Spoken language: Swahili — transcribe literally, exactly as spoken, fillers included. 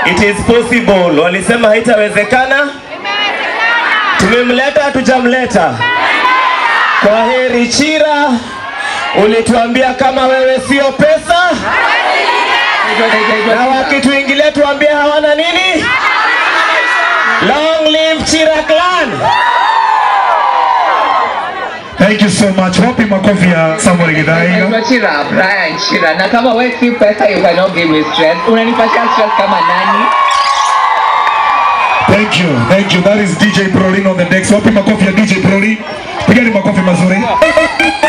It is possible. Walisema haitawezekana. Tumemleta, tujamleta. Kwa heri Chira. Ulituambia kama wewe sio pesa. Na wakituingilia tuambie hawana nini? Long live Chira clan. Thank you so much. Wapi makofi ya Samuel Githai? Naitwa Chira, Brian Chira. Na kama wewe si pesa, you cannot give me stress. Unanipatia stress kama nani? Thank you. Thank you. That is D J Prolin on the decks. Wapi makofi ya D J Prolin? Pigani makofi mazuri.